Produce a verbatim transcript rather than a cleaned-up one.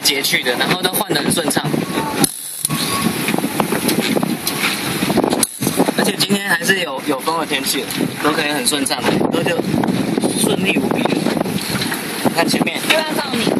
节去的，然后都换得很顺畅。而且今天还是有有风的天气，都可以很顺畅，都就顺利无比的。看前面， 又要照你。